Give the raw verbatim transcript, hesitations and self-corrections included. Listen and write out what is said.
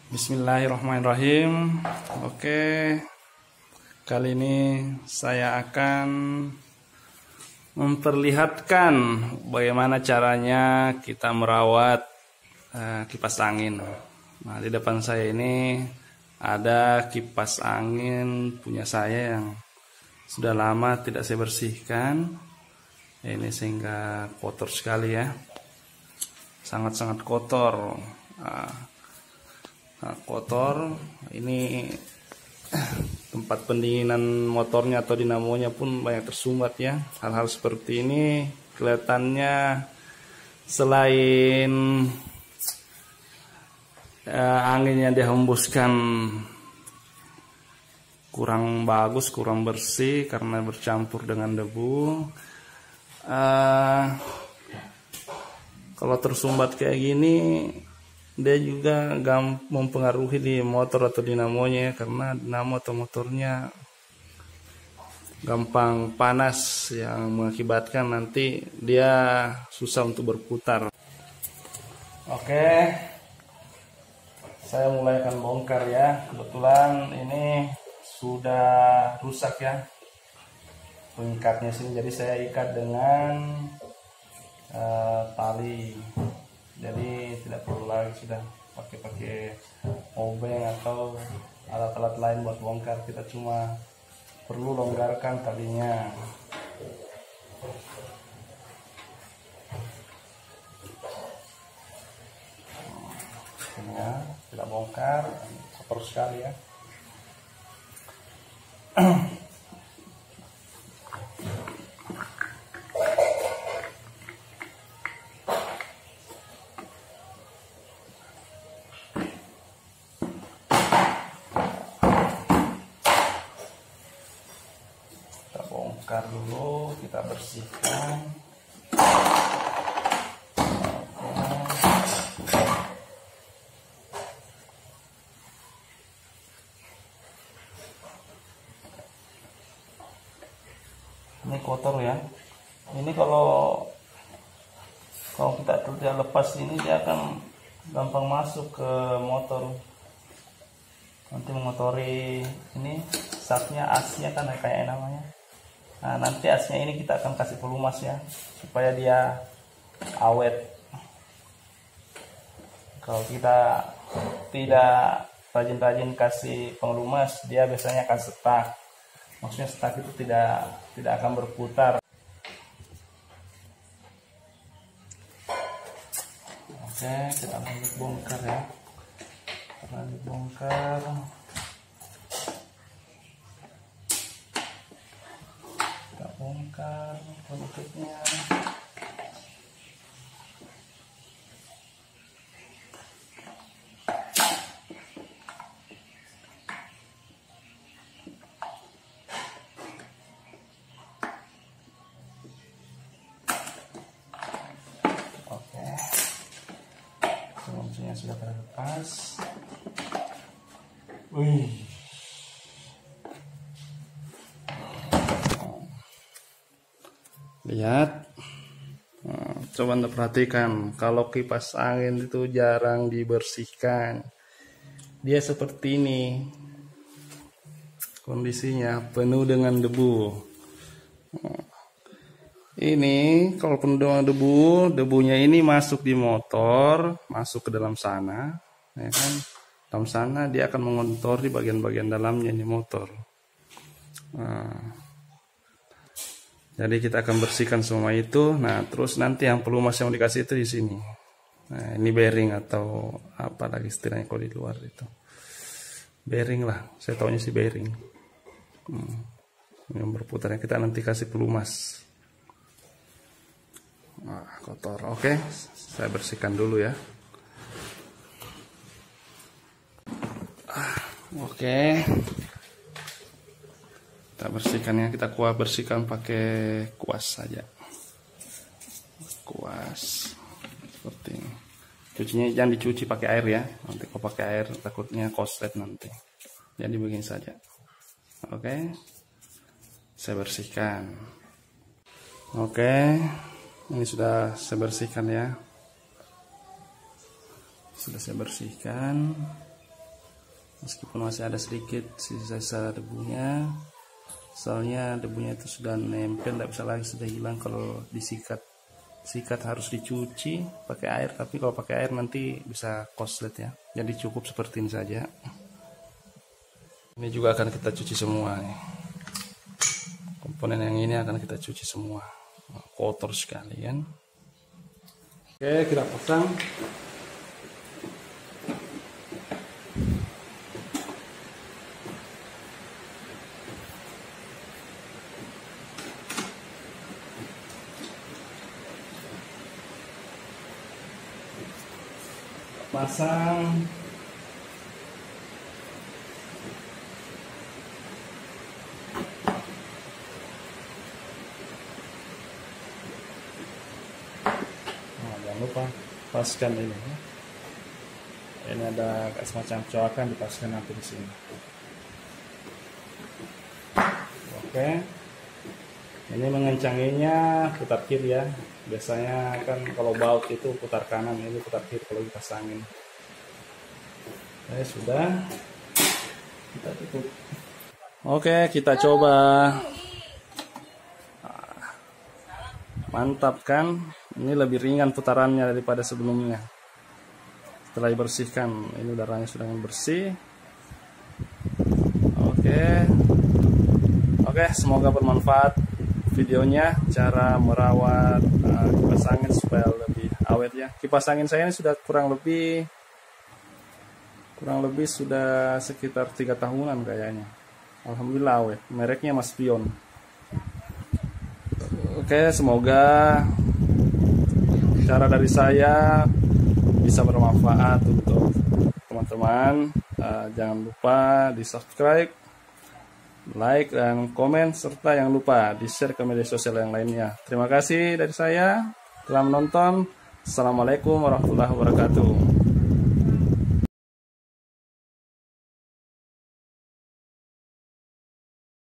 Bismillahirrahmanirrahim. Oke, kali ini saya akan memperlihatkan bagaimana caranya kita merawat uh, kipas angin. Nah, di depan saya ini ada kipas angin punya saya yang sudah lama tidak saya bersihkan. Ini sehingga kotor sekali ya, sangat-sangat kotor. Nah, Nah, kotor ini tempat pendinginan motornya atau dinamonya pun banyak tersumbat ya. Hal-hal seperti ini kelihatannya selain eh, angin yang dihembuskan kurang bagus, kurang bersih karena bercampur dengan debu. Eh, kalau tersumbat kayak gini, dia juga gampang mempengaruhi di motor atau dinamonya, karena dinamo atau motornya gampang panas yang mengakibatkan nanti dia susah untuk berputar. Oke, saya mulai akan bongkar ya. Kebetulan ini sudah rusak ya pengikatnya sini, jadi saya ikat dengan uh, tali. Jadi tidak perlu lagi sudah pakai-pakai obeng atau alat-alat lain buat bongkar. Kita cuma perlu longgarkan talinya. Ini ya, tidak bongkar, kotor sekali ya. Bongkar dulu, kita bersihkan. Ini kotor ya. Ini kalau kalau kita tidak lepas ini, dia akan gampang masuk ke motor. Nanti mengotori ini sapnya, asnya kan kayak namanya. Nah, nanti asnya ini kita akan kasih pelumas ya, supaya dia awet. Kalau kita tidak rajin-rajin kasih pelumas, dia biasanya akan stuck. Maksudnya stuck itu tidak tidak akan berputar. Oke, kita lanjut bongkar ya. Lanjut bongkar. Bongkar penutupnya. Oke, kunci sudah terlepas. Wih, lihat, nah, coba anda perhatikan, kalau kipas angin itu jarang dibersihkan, dia seperti ini kondisinya, penuh dengan debu. Nah, ini kalau penuh dengan debu, debunya ini masuk di motor, masuk ke dalam sana, ya kan? Dalam sana dia akan mengontori bagian-bagian dalamnya di motor. Nah, jadi kita akan bersihkan semua itu. Nah, terus nanti yang pelumas yang dikasih itu di sini. Nah, ini bearing atau apa lagi istilahnya kalau di luar itu. Bearing lah, saya taunya sih bearing. Hmm. Yang berputarnya kita nanti kasih pelumas. Nah, kotor. Oke, saya bersihkan dulu ya. Ah, oke. Kita bersihkannya, kita kuah bersihkan pakai kuas saja. Kuas seperti ini. Cucinya jangan dicuci pakai air ya. Nanti kalau pakai air takutnya koslet nanti. Jadi begini saja. Oke. Saya bersihkan. Oke. Ini sudah saya bersihkan ya. Sudah saya bersihkan. meskipun masih ada sedikit sisa-sisa debunya, soalnya debunya itu sudah nempel, tidak bisa lagi, sudah hilang. Kalau disikat sikat harus dicuci pakai air, tapi kalau pakai air nanti bisa koslet ya. Jadi cukup seperti ini saja. Ini juga akan kita cuci semua nih. Komponen yang ini akan kita cuci semua, kotor sekali kan. Oke, kita pasang. Pasang. Nah, jangan lupa paskan ini. Ini ada semacam coakan, dipaskan nanti di sini. Oke. Ini mengencanginya putar kiri ya. Biasanya kan kalau baut itu putar kanan, ini putar kiri kalau kipas angin. Oke, sudah. Kita tutup. Oke, kita coba. Mantap kan? Ini lebih ringan putarannya daripada sebelumnya. Setelah dibersihkan, ini udaranya sudah bersih. Oke. Oke, semoga bermanfaat videonya, cara merawat uh, kipas angin supaya lebih awet ya. Kipas angin saya ini sudah kurang lebih kurang lebih sudah sekitar tiga tahunan kayaknya. Alhamdulillah awet. Mereknya Mas Pion. Oke, semoga cara dari saya bisa bermanfaat untuk teman-teman. Uh, jangan lupa di subscribe, like dan komen, serta jangan lupa di share ke media sosial yang lainnya. Terima kasih dari saya telah menonton. Assalamualaikum warahmatullahi wabarakatuh.